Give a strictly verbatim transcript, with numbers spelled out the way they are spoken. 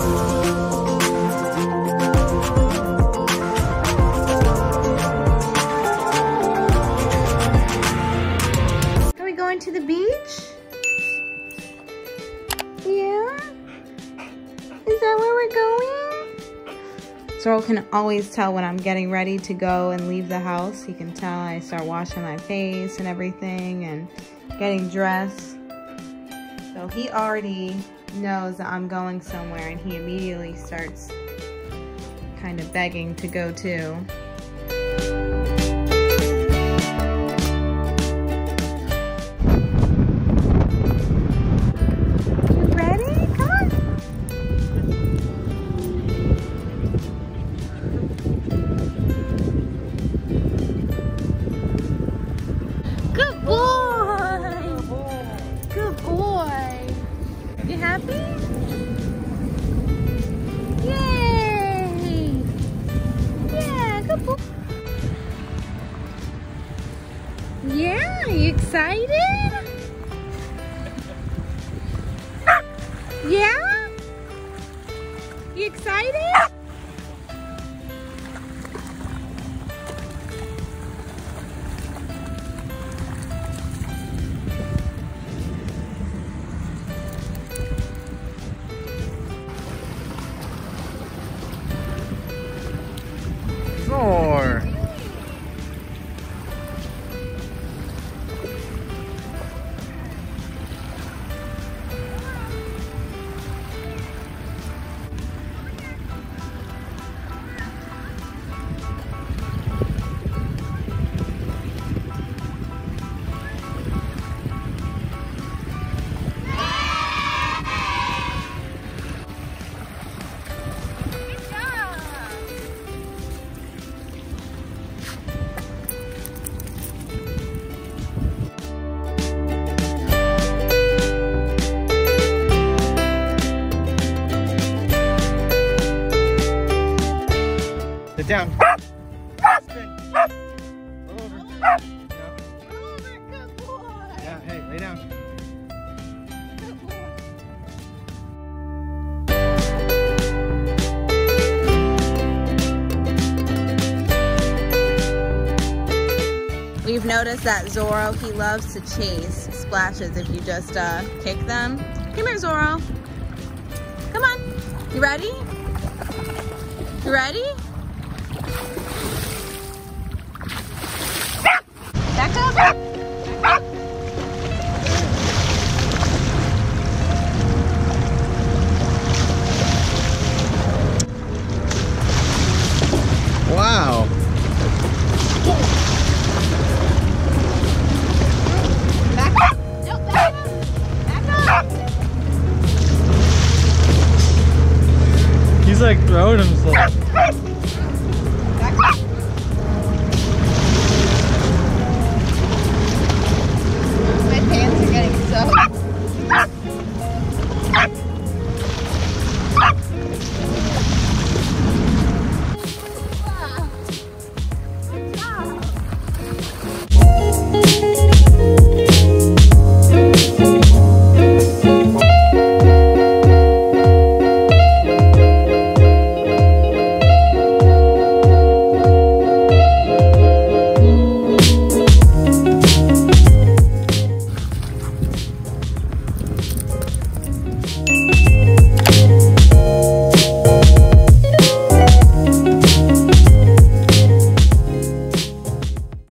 To the beach? Yeah? Is that where we're going? Zorro can always tell when I'm getting ready to go and leave the house. He can tell I start washing my face and everything and getting dressed. So he already knows that I'm going somewhere and he immediately starts kind of begging to go too. Yeah, you excited? Yeah? You excited? Four. Sit down. Spin. Roll over. Yeah. Roll over, good boy. Yeah, hey, lay down. Good boy. We've noticed that Zorro, he loves to chase splashes if you just uh, kick them. Come here, Zorro. Come on. You ready? You ready? Back up. Back up. Wow. Back up. Nope, back up. Back up. He's like throwing himself.